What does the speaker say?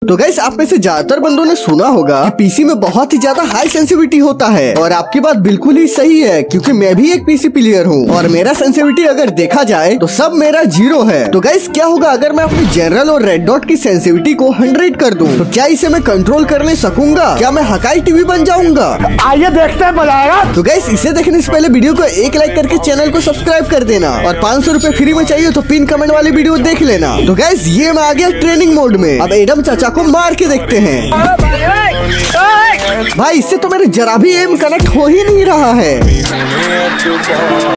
तो गाइस आप में से ज्यादातर बंदों ने सुना होगा कि पीसी में बहुत ही ज्यादा हाई सेंसिटिविटी होता है, और आपकी बात बिल्कुल ही सही है क्योंकि मैं भी एक पीसी प्लेयर हूँ और मेरा सेंसिटिविटी अगर देखा जाए तो सब मेरा 0 है। तो गाइस क्या होगा अगर मैं अपनी जनरल और रेड डॉट की सेंसिटिविटी को 100 कर दूं? तो क्या इसे मैं कंट्रोल करने सकूंगा? क्या मैं हकाई टीवी बन जाऊंगा? आइए देखते हैं, मजा आएगा। तो गाइस इसे देखने से पहले वीडियो को एक लाइक करके चैनल को सब्सक्राइब कर देना, और 500 रुपए फ्री में चाहिए तो पिन कमेंट वाली वीडियो देख लेना। तो गाइस ये मैं आ गया ट्रेनिंग मोड में। अब एडम चाचा को मार के देखते हैं। भाई इससे तो मेरे जरा भी एम कनेक्ट हो ही नहीं रहा है।